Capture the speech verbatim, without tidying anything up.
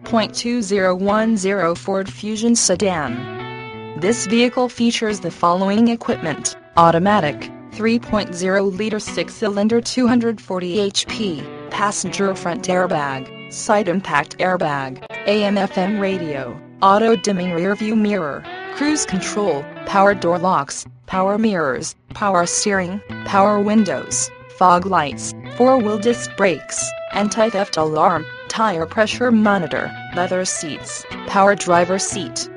point two zero one zero Ford Fusion sedan. This vehicle features the following equipment: automatic, three point oh liter six-cylinder two hundred forty horsepower, passenger front airbag, side impact airbag, A M F M radio, auto-dimming rearview mirror, cruise control, power door locks, power mirrors, power steering, power windows, fog lights, four-wheel disc brakes, anti-theft alarm, tire pressure monitor, leather seats, power driver seat,